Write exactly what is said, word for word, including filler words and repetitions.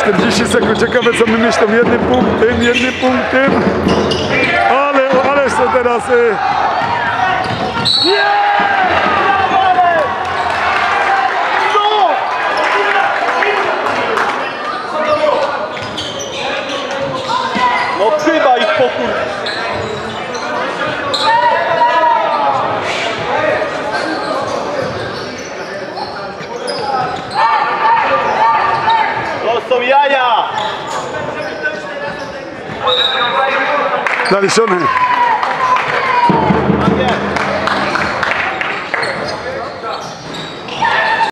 czterdzieści sekund, ciekawe co my myślą, jednym punktem, jednym punktem, ale, ależ to teraz... Y... No chyba ich pokój. To są jaja! Zaliczone. Tak jest.